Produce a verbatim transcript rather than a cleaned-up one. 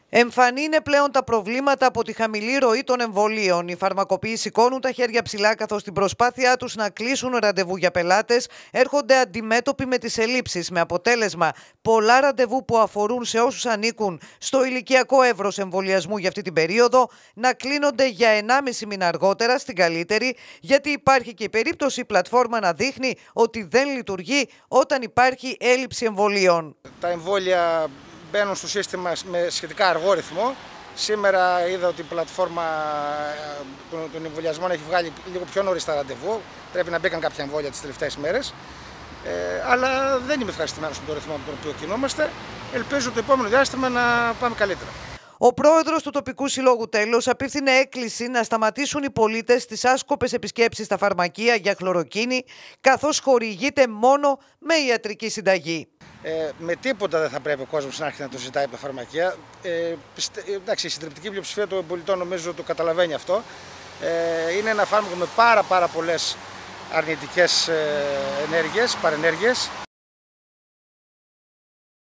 Εμφανή είναι πλέον τα προβλήματα από τη χαμηλή ροή των εμβολίων. Οι φαρμακοποιοί σηκώνουν τα χέρια ψηλά, καθώς στην προσπάθειά τους να κλείσουν ραντεβού για πελάτες έρχονται αντιμέτωποι με τις ελλείψεις, με αποτέλεσμα πολλά ραντεβού που αφορούν σε όσους ανήκουν στο ηλικιακό εύρος εμβολιασμού για αυτή την περίοδο να κλείνονται για ενάμιση μήνα αργότερα, στην καλύτερη, γιατί υπάρχει και η περίπτωση η πλατφόρμα να δείχνει ότι δεν λειτουργεί όταν υπάρχει έλλειψη εμβολίων. Τα εμβόλια μπαίνουν στο σύστημα με σχετικά αργό ρυθμό. Σήμερα είδα ότι η πλατφόρμα των εμβολιασμών έχει βγάλει λίγο πιο νωρίς τα ραντεβού. Πρέπει να μπήκαν κάποια εμβόλια τις τελευταίες μέρες. Ε, αλλά δεν είμαι ευχαριστημένος με τον ρυθμό με τον οποίο κινούμαστε. Ελπίζω το επόμενο διάστημα να πάμε καλύτερα. Ο πρόεδρος του τοπικού συλλόγου τέλος απίφθινε έκκληση να σταματήσουν οι πολίτες τις άσκοπες επισκέψεις στα φαρμακεία για χλωροκίνη, καθώς χορηγείται μόνο με ιατρική συνταγή. Ε, με τίποτα δεν θα πρέπει ο κόσμος να έρχεται να το ζητάει από τα φαρμακεία. Ε, πιστε, εντάξει, η συντριπτική πλειοψηφία των πολιτών νομίζω το καταλαβαίνει αυτό. Ε, είναι ένα φάρμακο με πάρα πάρα πολλές αρνητικές ε, ενέργειες, παρενέργειες.